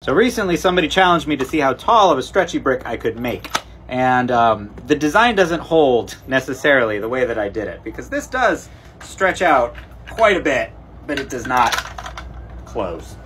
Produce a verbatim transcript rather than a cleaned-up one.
So recently somebody challenged me to see how tall of a stretchy brick I could make. And um, the design doesn't hold necessarily the way that I did it, because this does stretch out quite a bit, but it does not close.